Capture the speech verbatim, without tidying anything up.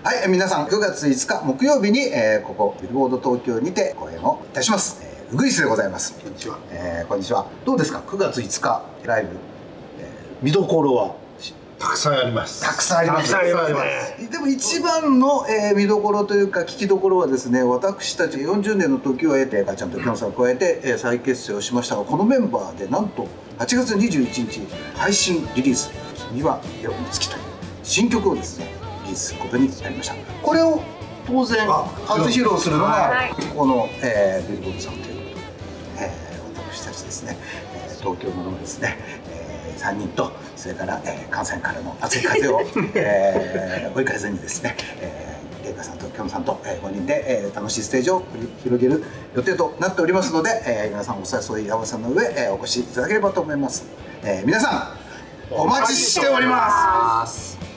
はい、皆さんくがついつか木曜日に、えー、ここビルボード東京にて公演をいたします。えー、ウグイスでございます。 こんにちは。 えー、こんにちは。どうですか、くがついつかライブ、えー、見どころはたくさんあります。 たくさんあります。 たくさんあります。 でも一番の、えー、見どころというか聞きどころはですね、私たちよんじゅうねんの時を経てガチャンときょんさんを加えて、えー、再結成をしましたが、このメンバーでなんとはちがつにじゅういちにち配信リリース「君は夜の月」という新曲をですねリリースすることになりました。これを当然初披露するのがこの、えー、ビルボードさんということで、えー、私たちですね、えー、東京のですね、えー、さんにんとそれから、えー、関西からの熱い風を、えー、追い風にですね、えー、レイカさんときょんさんと、えー、ごにんで、えー、楽しいステージを繰り広げる予定となっておりますので、えー、皆さんお誘い合わせの上、えー、お越しいただければと思います。えー、皆さんお待ちしております。